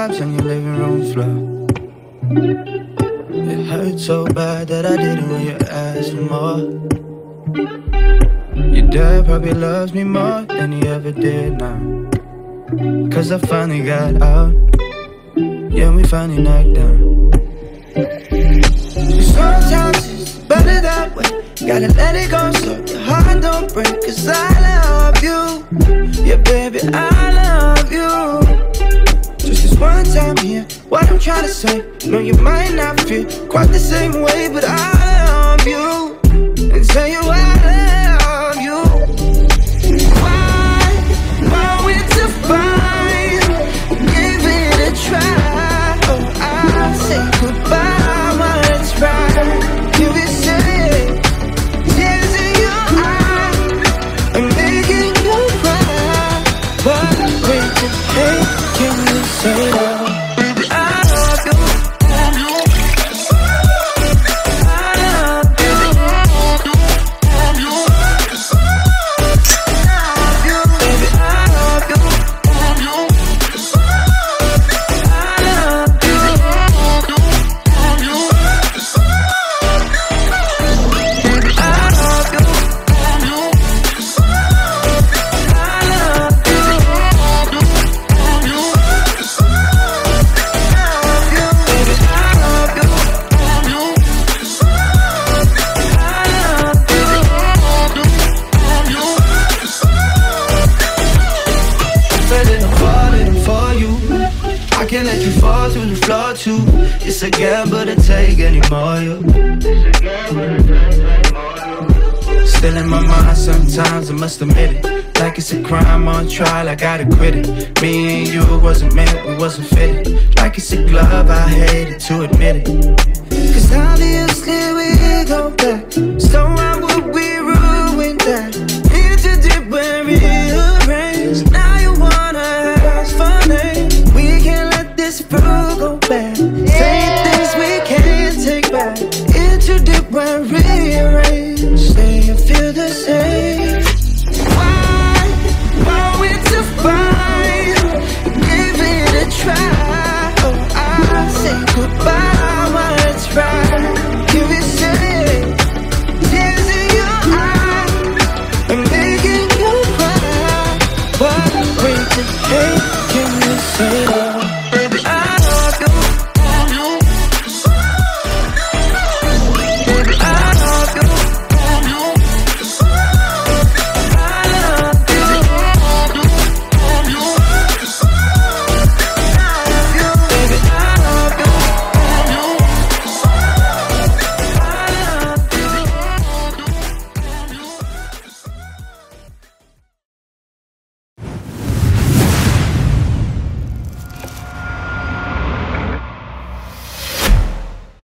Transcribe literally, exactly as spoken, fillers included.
times on your living room floor. It hurt so bad that I didn't want you asking more. Your dad probably loves me more than he ever did now, cause I finally got out. Yeah, we finally knocked down. Sometimes it's better that way. Gotta let it go so your heart don't break. Cause I love you. Yeah, baby, I love you. Just this one time here, what I'm trying to say. No, you might not feel quite the same way, but I love you. And tell you I love you. Why, why we to fight? Give it a try. Oh, I'll say goodbye while it's right. You will say tears in your eyes are making you cry. But wait to hate, can you say that? It's a gamble to take anymore, you. Still in my mind sometimes, I must admit it. Like it's a crime on trial, I gotta quit it. Me and you wasn't meant, we wasn't fitted. Like it's a glove, I hated to admit it.